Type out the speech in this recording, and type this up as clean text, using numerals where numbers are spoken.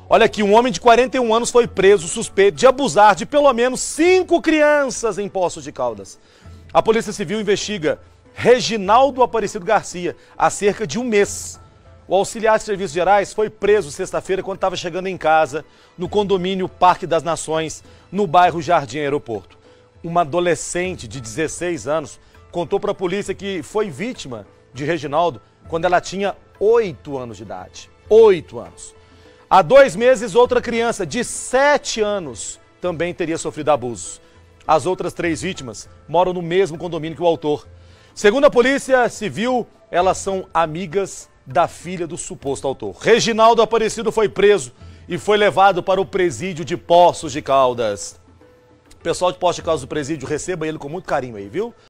Olha aqui, um homem de 41 anos foi preso suspeito de abusar de pelo menos 5 crianças em Poços de Caldas. A Polícia Civil investiga Reginaldo Aparecido Garcia há cerca de um mês. O auxiliar de serviços gerais foi preso sexta-feira quando estava chegando em casa, no condomínio Parque das Nações, no bairro Jardim Aeroporto. Uma adolescente de 16 anos contou para a polícia que foi vítima de Reginaldo quando ela tinha 8 anos de idade. 8 anos. Há 2 meses, outra criança de 7 anos também teria sofrido abusos. As outras 3 vítimas moram no mesmo condomínio que o autor. Segundo a Polícia Civil, elas são amigas da filha do suposto autor. Reginaldo Aparecido foi preso e foi levado para o presídio de Poços de Caldas. Pessoal de Poços de Caldas do presídio, receba ele com muito carinho aí, viu?